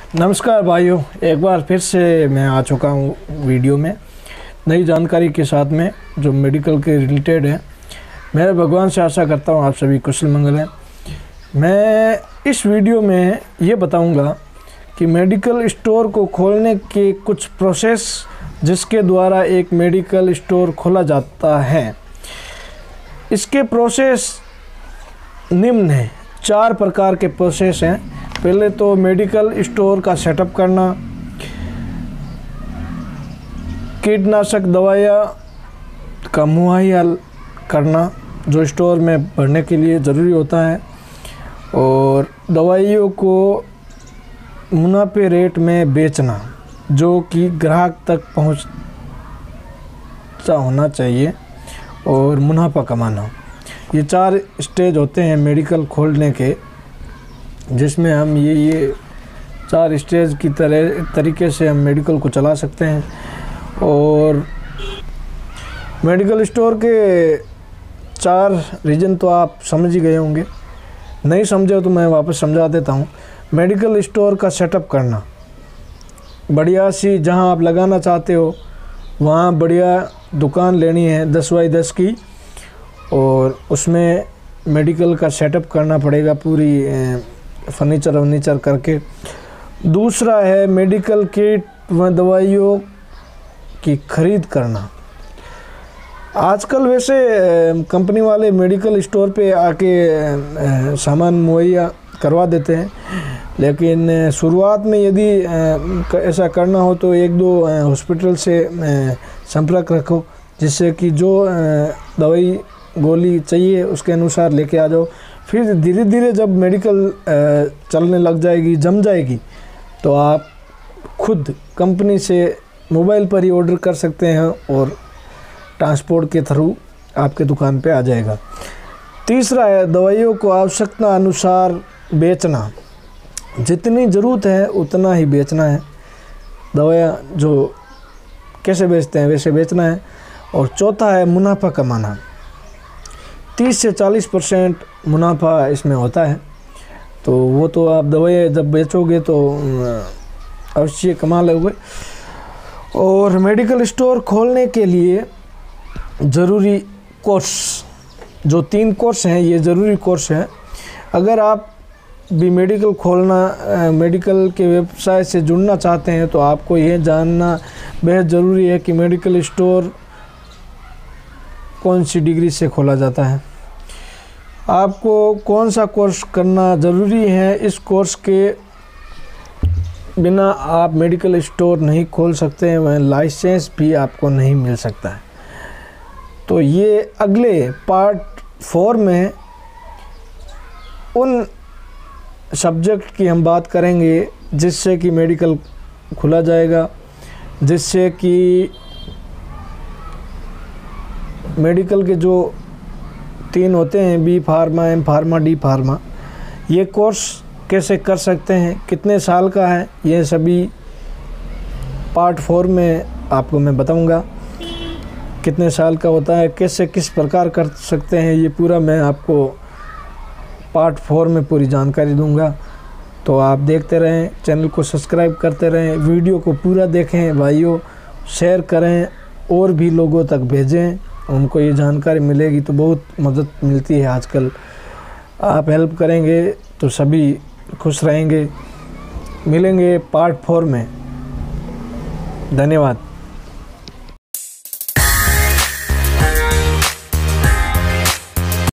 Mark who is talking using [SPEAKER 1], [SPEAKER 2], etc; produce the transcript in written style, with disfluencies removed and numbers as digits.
[SPEAKER 1] नमस्कार भाइयों, एक बार फिर से मैं आ चुका हूँ वीडियो में नई जानकारी के साथ में जो मेडिकल के रिलेटेड है। मैं भगवान से आशा करता हूँ आप सभी कुशल मंगल हैं। मैं इस वीडियो में ये बताऊँगा कि मेडिकल स्टोर को खोलने के कुछ प्रोसेस जिसके द्वारा एक मेडिकल स्टोर खोला जाता है। इसके प्रोसेस निम्न हैं, 4 प्रकार के प्रोसेस हैं। पहले तो मेडिकल स्टोर का सेटअप करना, कीटनाशक दवाइयाँ का मुहैया करना जो स्टोर में भरने के लिए ज़रूरी होता है, और दवाइयों को मुनाफे रेट में बेचना जो कि ग्राहक तक पहुंचा होना चाहिए, और मुनाफा कमाना। ये 4 स्टेज होते हैं मेडिकल खोलने के, जिसमें हम ये 4 स्टेज की तरीके से हम मेडिकल को चला सकते हैं। और मेडिकल स्टोर के 4 रीजन तो आप समझ ही गए होंगे, नहीं समझे तो मैं वापस समझा देता हूँ। मेडिकल स्टोर का सेटअप करना, बढ़िया सी जहाँ आप लगाना चाहते हो वहाँ बढ़िया दुकान लेनी है 10 बाई 10 की, और उसमें मेडिकल का सेटअप करना पड़ेगा पूरी फर्नीचर करके। दूसरा है मेडिकल किट व दवाइयों की खरीद करना। आजकल वैसे कंपनी वाले मेडिकल स्टोर पे आके सामान मुहैया करवा देते हैं, लेकिन शुरुआत में यदि ऐसा करना हो तो 1-2 हॉस्पिटल से संपर्क रखो, जिससे कि जो दवाई गोली चाहिए उसके अनुसार लेके आ जाओ। फिर धीरे धीरे जब मेडिकल चलने लग जाएगी, जम जाएगी, तो आप खुद कंपनी से मोबाइल पर ही ऑर्डर कर सकते हैं और ट्रांसपोर्ट के थ्रू आपके दुकान पे आ जाएगा। तीसरा है दवाइयों को आवश्यकता अनुसार बेचना, जितनी ज़रूरत है उतना ही बेचना है। दवाइयाँ जो कैसे बेचते हैं वैसे बेचना है। और चौथा है मुनाफा कमाना, 30 से 40% मुनाफा इसमें होता है। तो वो तो आप दवाइयाँ जब बेचोगे तो अवश्य कमा लोगे। और मेडिकल स्टोर खोलने के लिए ज़रूरी कोर्स, जो 3 कोर्स हैं, ये ज़रूरी कोर्स हैं। अगर आप भी मेडिकल खोलना, मेडिकल के व्यवसाय से जुड़ना चाहते हैं तो आपको ये जानना बेहद ज़रूरी है कि मेडिकल स्टोर कौन सी डिग्री से खोला जाता है, आपको कौन सा कोर्स करना ज़रूरी है। इस कोर्स के बिना आप मेडिकल स्टोर नहीं खोल सकते हैं, वह लाइसेंस भी आपको नहीं मिल सकता है। तो ये अगले पार्ट 4 में उन सब्जेक्ट की हम बात करेंगे जिससे कि मेडिकल खुला जाएगा, जिससे कि मेडिकल के जो 3 होते हैं, B pharma, M pharma, D pharma, ये कोर्स कैसे कर सकते हैं, कितने साल का है, ये सभी पार्ट 4 में आपको मैं बताऊंगा। कितने साल का होता है, कैसे किस प्रकार कर सकते हैं, ये पूरा मैं आपको पार्ट 4 में पूरी जानकारी दूंगा। तो आप देखते रहें, चैनल को सब्सक्राइब करते रहें, वीडियो को पूरा देखें भाइयों, शेयर करें और भी लोगों तक भेजें, उनको ये जानकारी मिलेगी तो बहुत मदद मिलती है आजकल। आप हेल्प करेंगे तो सभी खुश रहेंगे। मिलेंगे पार्ट 4 में। धन्यवाद।